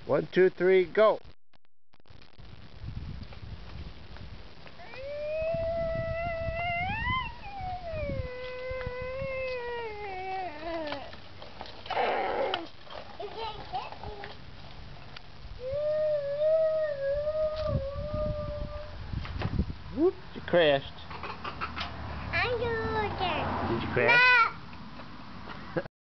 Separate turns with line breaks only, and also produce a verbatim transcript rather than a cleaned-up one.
One, two, three, go. Whoop, you crashed.
I'm doing it.
Did you crash?